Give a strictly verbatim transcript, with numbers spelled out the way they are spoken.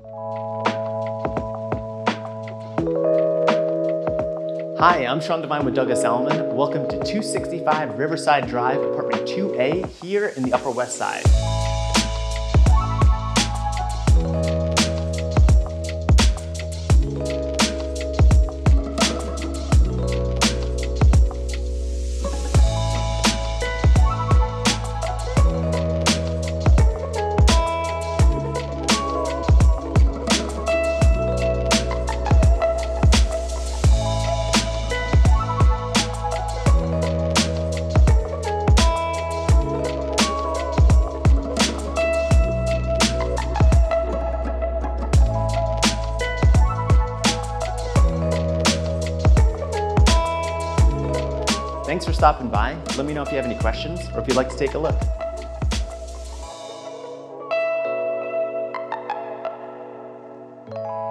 Hi, I'm Sean Devine with Douglas Elliman. Welcome to two sixty-five Riverside Drive, apartment two A, here in the Upper West Side. Thanks for stopping by. Let me know if you have any questions or if you'd like to take a look. Thank you.